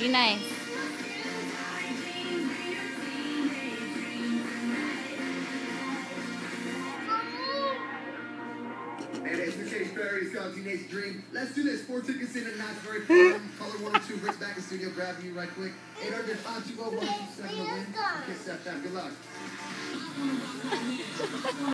Be nice. And it's the Case Berry, it's called Teenage Dream. Let's do this. 4 tickets in at Knott's Berry Farm. Caller 1 or 2, Rick's back in studio. Grab you right quick. 800-520-127 to win. Kiss that. Good luck.